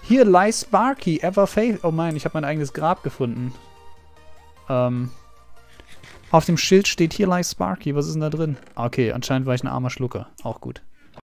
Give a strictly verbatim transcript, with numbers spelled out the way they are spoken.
Here lies Sparky, ever faith... Oh mein, ich habe mein eigenes Grab gefunden. Ähm... Auf dem Schild steht Here lies Sparky. Was ist denn da drin? Okay, anscheinend war ich ein armer Schlucker. Auch gut.